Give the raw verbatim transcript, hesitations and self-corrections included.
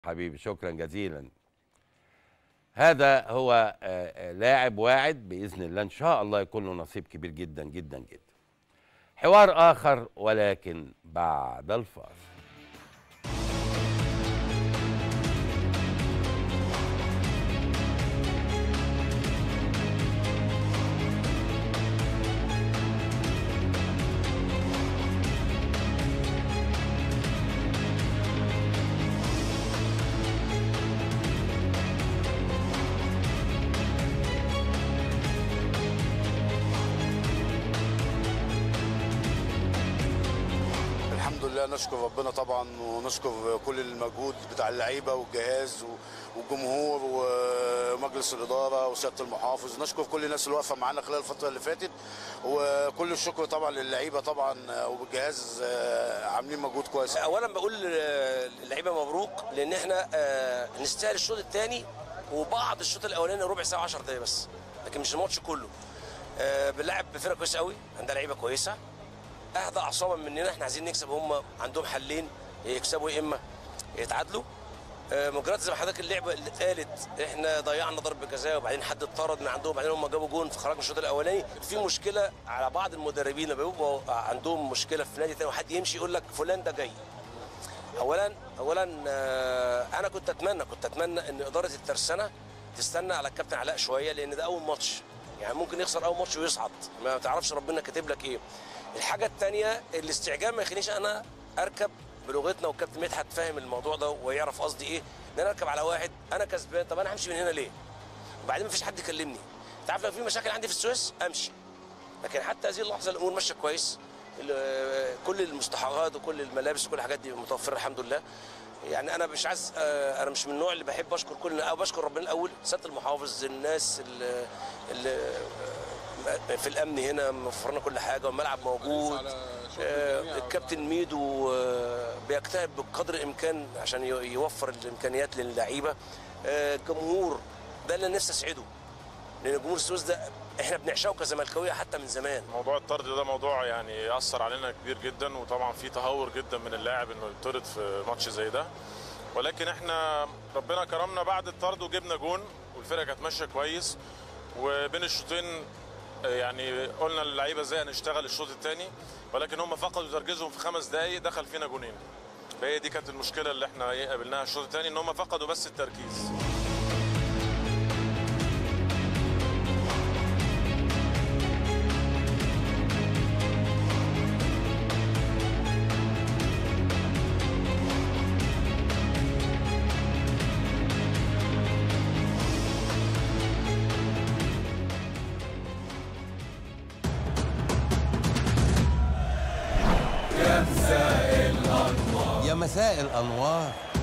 حبيبي شكرا جزيلا. هذا هو لاعب واعد بإذن الله، إن شاء الله يكون له نصيب كبير جدا جدا جدا. حوار آخر ولكن بعد الفاصل. نشكر ربنا طبعا، ونشكر كل المجهود بتاع اللعيبه والجهاز والجمهور ومجلس الاداره وسياده المحافظ. نشكر كل الناس اللي واقفه معانا خلال الفتره اللي فاتت، وكل الشكر طبعا للعيبه طبعا والجهاز، عاملين مجهود كويس. اولا بقول للعيبه مبروك، لان احنا نستاهل الشوط الثاني وبعض الشوط الاولاني ربع ساعه عشر دقايق بس، لكن مش الماتش كله. بنلعب بفرقه كويسه قوي، عندها لعيبه كويسه، اهدى اعصابا مننا. احنا عايزين نكسب، هم عندهم حلين، يكسبوا يا اما يتعادلوا. مجرد زي ما حضرتك اللعبه اللي اتقالت، احنا ضيعنا ضربه جزاء وبعدين حد اتطرد من عندهم، وبعدين هم جابوا جون فخرجنا الشوط الاولاني. في مشكله على بعض المدربين لما بيبقوا عندهم مشكله في نادي ثاني وحد يمشي يقول لك فلان ده جاي. اولا اولا انا كنت اتمنى كنت اتمنى ان اداره الترسانه تستنى على الكابتن علاء شويه، لان ده اول ماتش، يعني ممكن يخسر اول ماتش ويصعد، ما تعرفش ربنا كاتب لك ايه. الحاجه الثانيه، الاستعجال ما يخلينيش انا اركب بلغتنا، والكابتن مدحت فاهم الموضوع ده ويعرف قصدي ايه، ان انا اركب على واحد انا كسبان. طب انا همشي من هنا ليه؟ وبعدين ما فيش حد يكلمني. انت عارف لو في مشاكل عندي في السويس امشي، لكن حتى هذه اللحظه الامور ماشيه كويس، كل المستحقات وكل الملابس وكل الحاجات دي متوفره الحمد لله. يعني انا مش عايز، انا مش من النوع اللي بحب اشكر كل، او بشكر ربنا الاول، سياده المحافظ، الناس اللي, اللي في الامن هنا موفرنا كل حاجه، والملعب موجود. آه الكابتن ميدو آه بيجتهد بقدر الامكان عشان يوفر الامكانيات للعيبه. آه الجمهور ده اللي نفسي اسعده، لان جمهور السويس ده احنا بنعشقه كزملكاويه حتى من زمان. موضوع الطرد ده موضوع يعني اثر علينا كبير جدا، وطبعا في تهور جدا من اللاعب انه يطرد في ماتش زي ده، ولكن احنا ربنا كرمنا بعد الطرد وجبنا جون، والفرقه كانت ماشيه كويس، وبين الشوطين يعني قلنا للعيبه ازاي هنشتغل الشوط الثاني، ولكن هم فقدوا تركيزهم في خمس دقائق، دخل فينا جونين. فهي دي كانت المشكله اللي احنا قابلناها الشوط الثاني، ان هم فقدوا بس التركيز. يا مساء الأنوار.